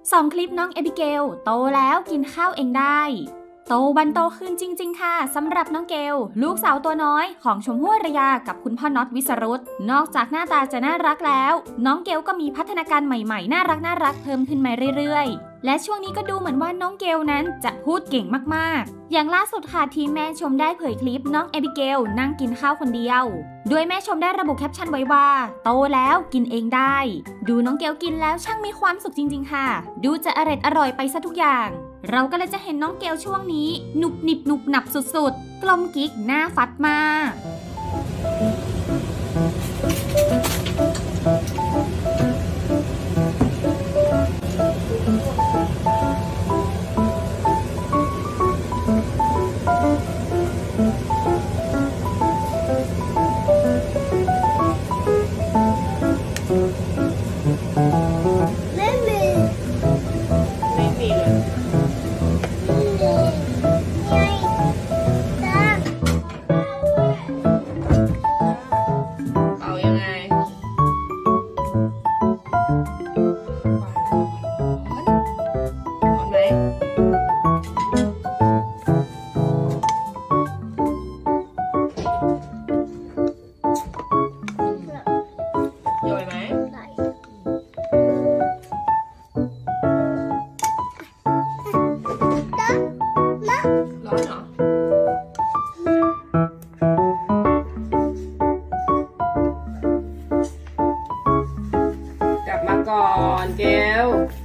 2 คลิปน้องเอบิเกลโตแล้วกินข้าวเองได้โตวันโตขึ้นจริงๆค่ะสำหรับน้องเกลลูกสาวตัวน้อยของชมพู่อารยากับคุณพ่อน็อตวิสรุตนอกจากหน้าตาจะน่ารักแล้วน้องเกลก็มีพัฒนาการใหม่ๆน่ารักเพิ่มขึ้นมาเรื่อยๆและช่วงนี้ก็ดูเหมือนว่าน้องเกลนั้นจะพูดเก่งมากๆอย่างล่าสุดค่ะทีมแม่ชมได้เผยคลิปน้องเอบิเกลนั่งกินข้าวคนเดียวโดยแม่ชมได้ระบุแคปชั่นไว้ว่าโตแล้วกินเองได้ดูน้องเกลกินแล้วช่างมีความสุขจริงๆค่ะดูจะอร่อยไปซะทุกอย่างเราก็เลยจะเห็นน้องเกลช่วงนี้หนุบหนับสุดๆกลมกิ๊กหน้าฟัดมากก่อนเกล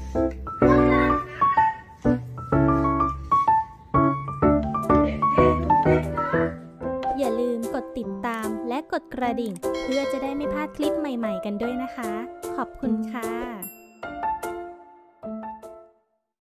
อย่าลืมกดติดตามและกดกระดิ่งเพื่อจะได้ไม่พลาดคลิปใหม่ๆกันด้วยนะคะขอบคุณค่ะ